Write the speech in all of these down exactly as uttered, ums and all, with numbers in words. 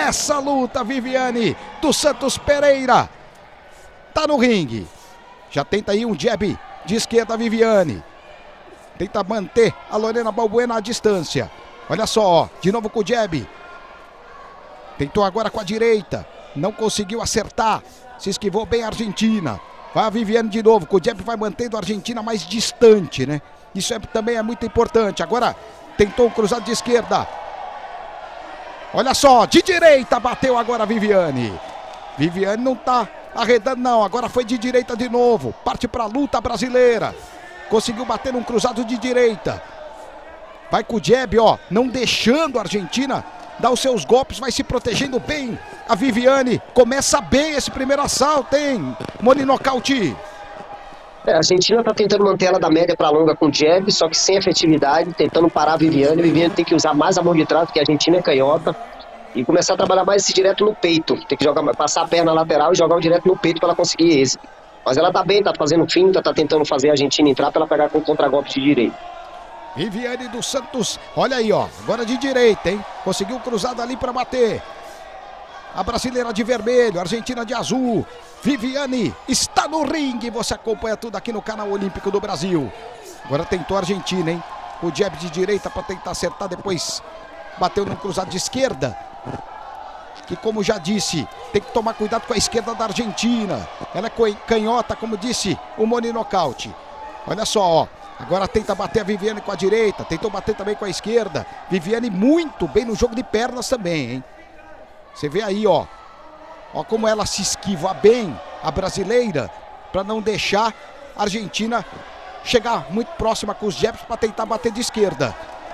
Começa a luta, Viviane dos Santos Pereira. Tá no ringue. Já tenta aí um jab de esquerda, Viviane. Tenta manter a Lorena Balbuena à distância. Olha só, ó, de novo com o jab. Tentou agora com a direita. Não conseguiu acertar. Se esquivou bem a Argentina. Vai a Viviane de novo. Com o jab vai mantendo a Argentina mais distante, né? Isso é, também é muito importante. Agora tentou um cruzado de esquerda. Olha só, de direita bateu agora a Viviane. Viviane não tá arredando não. Agora foi de direita de novo. Parte para a luta brasileira. Conseguiu bater um cruzado de direita. Vai com o jab, ó. Não deixando a Argentina dar os seus golpes. Vai se protegendo bem. A Viviane começa bem esse primeiro assalto, hein? Moni nocaute. É, a Argentina tá tentando manter ela da média para longa com jab, só que sem efetividade, tentando parar a Viviane. A Viviane tem que usar mais a mão de trás, porque a Argentina é canhota. E começar a trabalhar mais esse direto no peito. Tem que jogar, passar a perna lateral e jogar o direto no peito para ela conseguir esse. Mas ela tá bem, tá fazendo finta, tá tentando fazer a Argentina entrar para ela pegar com contra-golpe de direito. Viviane dos Santos, olha aí, ó. Agora de direita, hein? Conseguiu cruzado ali para bater. A brasileira de vermelho, a Argentina de azul. Viviane está no ringue. Você acompanha tudo aqui no canal Olímpico do Brasil. Agora tentou a Argentina, hein? O jab de direita para tentar acertar, depois bateu no cruzado de esquerda. Que, como já disse, tem que tomar cuidado com a esquerda da Argentina. Ela é canhota, como disse o Moni nocaute. Olha só, ó. Agora tenta bater a Viviane com a direita. Tentou bater também com a esquerda. Viviane muito bem no jogo de pernas também, hein? Você vê aí, ó. Ó como ela se esquiva bem, a brasileira, para não deixar a Argentina chegar muito próxima com os jabs para tentar bater de esquerda.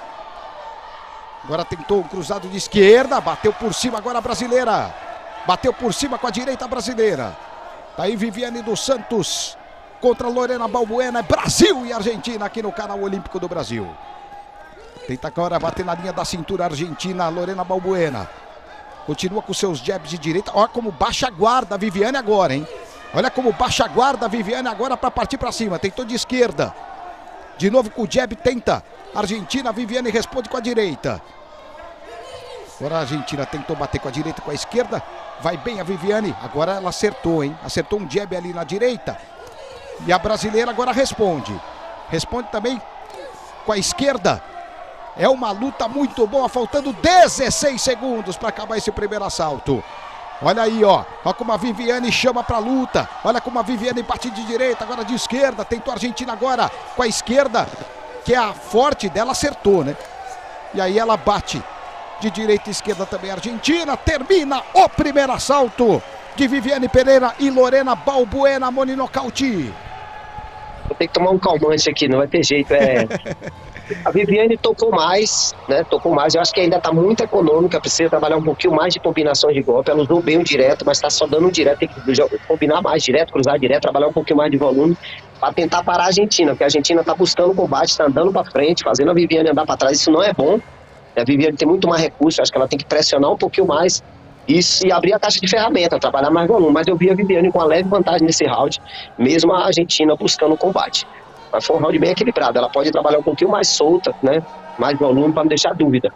Agora tentou um cruzado de esquerda, bateu por cima agora a brasileira. Bateu por cima com a direita brasileira. Tá aí Viviane dos Santos contra Lorena Balbuena. Brasil e Argentina aqui no canal Olímpico do Brasil. Tenta agora bater na linha da cintura a Argentina, Lorena Balbuena. Continua com seus jabs de direita. Olha como baixa a guarda a Viviane agora, hein? Olha como baixa a guarda a Viviane agora para partir para cima. Tentou de esquerda. De novo com o jab, tenta. Argentina, a Viviane responde com a direita. Agora a Argentina tentou bater com a direita, com a esquerda. Vai bem a Viviane. Agora ela acertou, hein? Acertou um jab ali na direita. E a brasileira agora responde. Responde também com a esquerda. É uma luta muito boa, faltando dezesseis segundos para acabar esse primeiro assalto. Olha aí, ó. Olha como a Viviane chama para luta. Olha como a Viviane bate de direita, agora de esquerda. Tentou a Argentina agora com a esquerda, que é a forte dela, acertou, né? E aí ela bate de direita e esquerda também a Argentina. Termina o primeiro assalto de Viviane Pereira e Lorena Balbuena. Moni nocaute. Vou ter que tomar um calmante aqui, não vai ter jeito. É... A Viviane tocou mais, né? Tocou mais. Eu acho que ainda tá muito econômica. Precisa trabalhar um pouquinho mais de combinações de golpe. Ela usou bem o direto, mas tá só dando um direto. Tem que combinar mais direto, cruzar direto, trabalhar um pouquinho mais de volume para tentar parar a Argentina, porque a Argentina tá buscando combate, tá andando para frente, fazendo a Viviane andar para trás. Isso não é bom. A Viviane tem muito mais recurso. Acho que ela tem que pressionar um pouquinho mais e se abrir a caixa de ferramenta, trabalhar mais volume. Mas eu vi a Viviane com uma leve vantagem nesse round, mesmo a Argentina buscando combate. Mas foi um round bem equilibrado. Ela pode trabalhar um pouquinho mais solta, né? Mais volume para não deixar dúvida.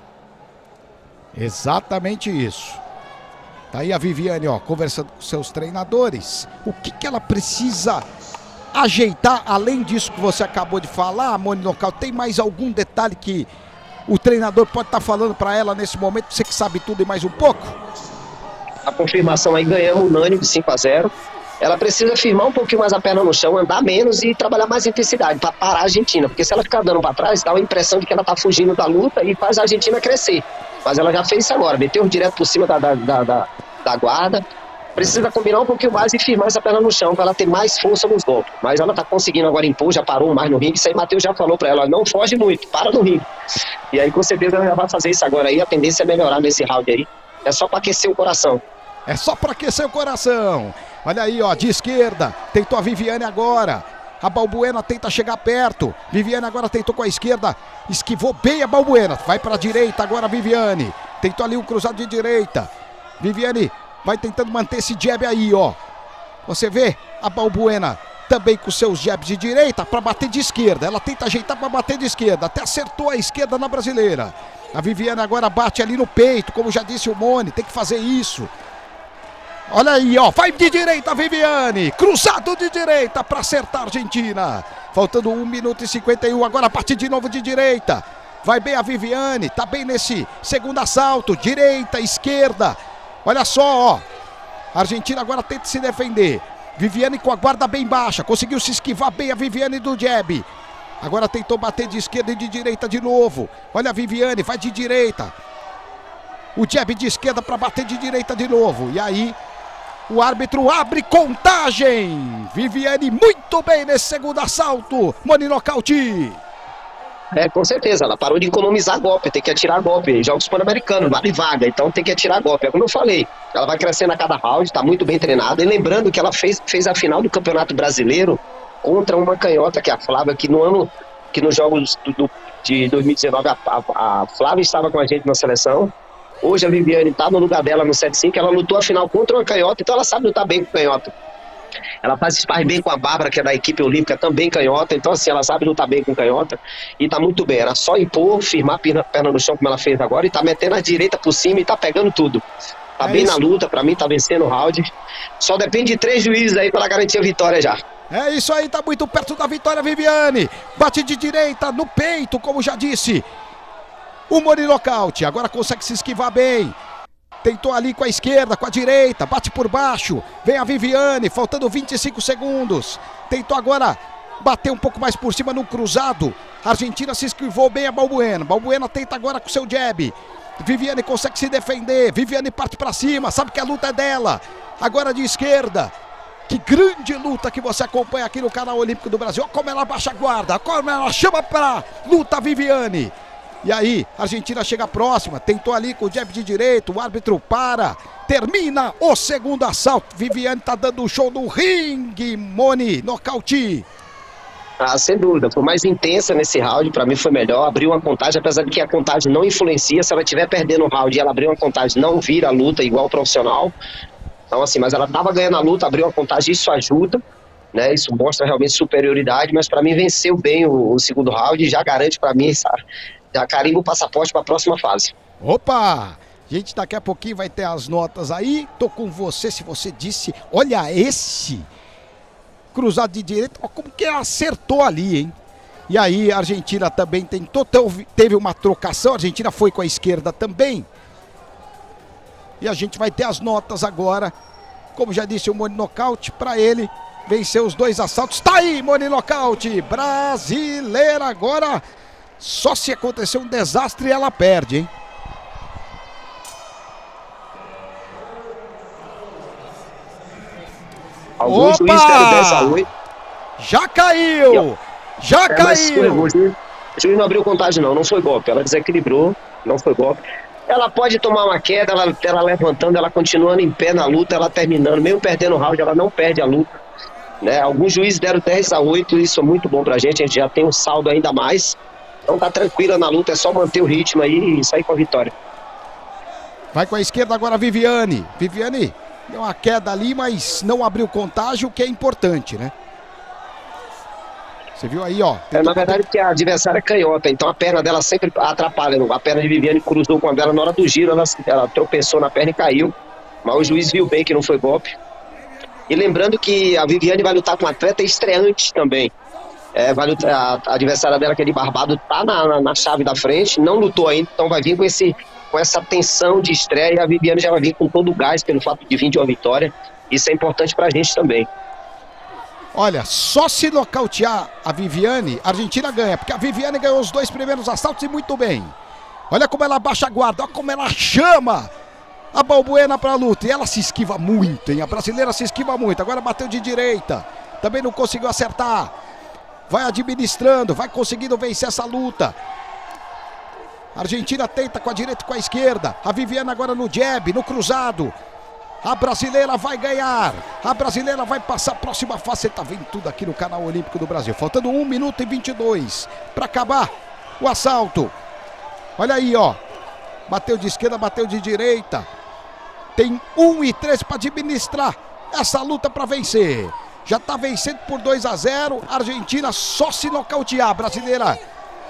Exatamente isso. Tá aí a Viviane, ó, conversando com seus treinadores. O que que ela precisa ajeitar, além disso que você acabou de falar, Moni nocaute? Tem mais algum detalhe que o treinador pode estar tá falando para ela nesse momento? Você que sabe tudo e mais um pouco? A confirmação aí, ganhamos unânime de cinco a zero. Ela precisa firmar um pouquinho mais a perna no chão, andar menos e trabalhar mais intensidade para parar a Argentina. Porque se ela ficar dando para trás, dá uma impressão de que ela tá fugindo da luta e faz a Argentina crescer. Mas ela já fez isso agora, meteu direto por cima da, da, da, da, da guarda. Precisa combinar um pouquinho mais e firmar essa perna no chão para ela ter mais força nos golpes. Mas ela tá conseguindo agora impor, já parou mais no ringue. Isso aí Matheus já falou para ela, não foge muito, para no ringue. E aí com certeza ela já vai fazer isso agora aí. A tendência é melhorar nesse round aí. É só para aquecer o coração. É só para aquecer o coração. Olha aí, ó, de esquerda. Tentou a Viviane agora. A Balbuena tenta chegar perto. Viviane agora tentou com a esquerda. Esquivou bem a Balbuena. Vai para a direita agora a Viviane. Tentou ali um cruzado de direita. Viviane vai tentando manter esse jab aí, ó. Você vê a Balbuena também com seus jabs de direita para bater de esquerda. Ela tenta ajeitar para bater de esquerda. Até acertou a esquerda na brasileira. A Viviane agora bate ali no peito, como já disse o Mone, tem que fazer isso. Olha aí, ó, vai de direita a Viviane, cruzado de direita para acertar a Argentina. Faltando um minuto e cinquenta e um, agora bate de novo de direita. Vai bem a Viviane, tá bem nesse segundo assalto, direita, esquerda. Olha só, ó, a Argentina agora tenta se defender. Viviane com a guarda bem baixa, conseguiu se esquivar bem a Viviane do jab. Agora tentou bater de esquerda e de direita de novo. Olha a Viviane, vai de direita. O jab de esquerda para bater de direita de novo. E aí, o árbitro abre contagem. Viviane muito bem nesse segundo assalto. Mone nocaute. É, com certeza, ela parou de economizar golpe, tem que atirar golpe. Jogos Pan-Americanos, vale vaga, então tem que atirar golpe. É como eu falei, ela vai crescendo a cada round, tá muito bem treinada. E lembrando que ela fez, fez a final do Campeonato Brasileiro contra uma canhota, que é a Flávia, que no ano, que nos jogos do, do, de dois mil e dezenove, a, a, a Flávia estava com a gente na seleção. Hoje a Viviane está no lugar dela no sete cinco, ela lutou a final contra uma canhota, então ela sabe lutar bem com canhota. Ela faz sparring bem com a Bárbara, que é da equipe olímpica, também canhota, então assim, ela sabe lutar bem com canhota e tá muito bem. Era só impor, firmar a perna, perna no chão como ela fez agora e tá metendo a direita por cima e tá pegando tudo. Tá é bem isso. Na luta, pra mim tá vencendo o round. Só depende de três juízes aí pra ela garantir a vitória já. É isso aí, tá muito perto da vitória, Viviane. Bate de direita no peito, como já disse. O Mone nocaute, agora consegue se esquivar bem. Tentou ali com a esquerda, com a direita, bate por baixo. Vem a Viviane, faltando vinte e cinco segundos. Tentou agora bater um pouco mais por cima no cruzado. A Argentina se esquivou bem a Balbuena. Balbuena tenta agora com seu jab. Viviane consegue se defender. Viviane parte pra cima, sabe que a luta é dela. Agora de esquerda. Que grande luta que você acompanha aqui no canal Olímpico do Brasil. Olha como ela baixa a guarda, como ela chama pra luta a Viviane. E aí, a Argentina chega próxima, tentou ali com o jab de direito, o árbitro para, termina o segundo assalto. Viviane tá dando um show no ringue, Mone, nocaute. Ah, sem dúvida, foi mais intensa nesse round, pra mim foi melhor, abriu uma contagem, apesar de que a contagem não influencia, se ela estiver perdendo o round e ela abrir uma contagem, não vira a luta igual o profissional. Então assim, mas ela tava ganhando a luta, abriu uma contagem, isso ajuda, né, isso mostra realmente superioridade, mas pra mim venceu bem o, o segundo round e já garante pra mim, sabe? Já carimba o passaporte para a próxima fase. Opa! Gente, daqui a pouquinho vai ter as notas aí. Tô com você, se você disse, olha esse cruzado de direita, ó, como que acertou ali, hein? E aí a Argentina também tentou, teve uma trocação, a Argentina foi com a esquerda também. E a gente vai ter as notas agora. Como já disse, o Mone nocaute para ele vencer os dois assaltos. Tá aí, Mone nocaute, brasileira agora. Só se acontecer um desastre ela perde, hein? Algum Opa! Juiz deram dez a oito. Já caiu! Já é, caiu! O juiz, o juiz não abriu contagem não, não foi golpe. Ela desequilibrou, não foi golpe. Ela pode tomar uma queda, ela, ela levantando, ela continuando em pé na luta, ela terminando, mesmo perdendo o round, ela não perde a luta. Né? Alguns juízes deram dez a oito, isso é muito bom pra gente, a gente já tem um saldo ainda mais. Então tá tranquila na luta, é só manter o ritmo aí e sair com a vitória. Vai com a esquerda agora a Viviane. Viviane deu uma queda ali, mas não abriu contágio, o que é importante, né? Você viu aí, ó. É, na verdade, porque a adversária é canhota, então a perna dela sempre atrapalha. A perna de Viviane cruzou com a dela na hora do giro, ela, ela tropeçou na perna e caiu. Mas o juiz viu bem que não foi golpe. E lembrando que a Viviane vai lutar com um atleta estreante também. É, vai lutar, a, a adversária dela, que é de Barbado, tá na, na, na chave da frente, não lutou ainda, então vai vir com, esse, com essa tensão de estreia, e a Viviane já vai vir com todo o gás pelo fato de vir de uma vitória. Isso é importante pra gente também. Olha, só se nocautear a Viviane, a Argentina ganha, porque a Viviane ganhou os dois primeiros assaltos e muito bem. Olha como ela baixa a guarda, olha como ela chama a Balbuena pra luta, e ela se esquiva muito, hein? A brasileira se esquiva muito, agora bateu de direita, também não conseguiu acertar. Vai administrando, vai conseguindo vencer essa luta. A Argentina tenta com a direita e com a esquerda. A Viviane agora no jab, no cruzado. A brasileira vai ganhar. A brasileira vai passar a próxima fase. Você tá vendo tudo aqui no canal Olímpico do Brasil. Faltando um minuto e vinte e dois para acabar o assalto. Olha aí, ó. Bateu de esquerda, bateu de direita. Tem um e três para administrar essa luta para vencer. Já está vencendo por dois a zero. A Argentina só se nocautear. A brasileira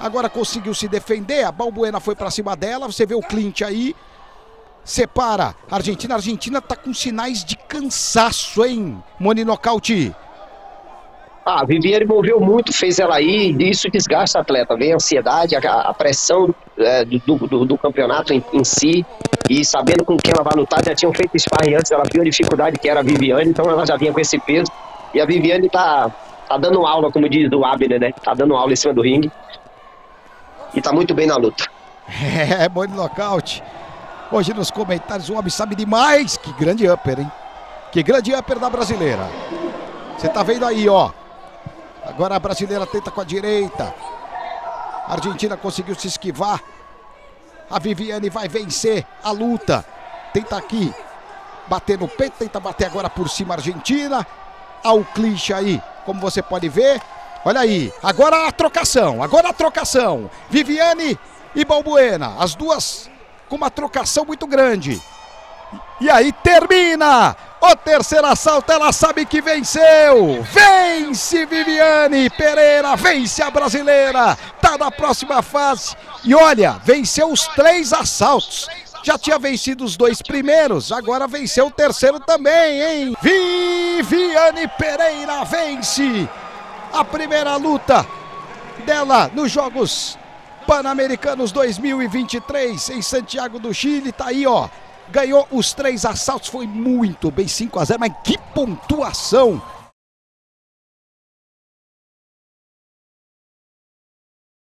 Agora conseguiu se defender, a Balbuena foi pra cima dela, você vê o Clint aí. Separa a Argentina, a Argentina tá com sinais de cansaço, hein, Moni Nocaute? Ah, a Viviane moveu muito, fez ela ir, e isso desgasta a atleta, vem a ansiedade, a, a pressão é, do, do, do campeonato em, em si, e sabendo com quem ela vai lutar, já tinham feito sparring antes, ela viu a dificuldade que era a Viviane, então ela já vinha com esse peso, e a Viviane tá, tá dando aula, como diz o Abner, né, tá dando aula em cima do ringue, e tá muito bem na luta. É, Moni Nocaute. Hoje nos comentários o homem sabe demais, que grande upper, hein, que grande upper da brasileira. Você tá vendo aí, ó. Agora a brasileira tenta com a direita. A Argentina conseguiu se esquivar. A Viviane vai vencer a luta. Tenta aqui bater no peito, tenta bater agora por cima a Argentina. Há o clinch aí, como você pode ver. Olha aí, agora a trocação, agora a trocação. Viviane e Balbuena, as duas com uma trocação muito grande. E aí termina o terceiro assalto, ela sabe que venceu. Vence Viviane Pereira, vence a brasileira, tá na próxima fase. E olha, venceu os três assaltos. Já tinha vencido os dois primeiros, agora venceu o terceiro também, hein? Viviane Pereira vence a primeira luta dela nos Jogos Pan-Americanos dois mil e vinte e três em Santiago do Chile. Tá aí, ó. Ganhou os três assaltos, foi muito bem, cinco a zero, mas que pontuação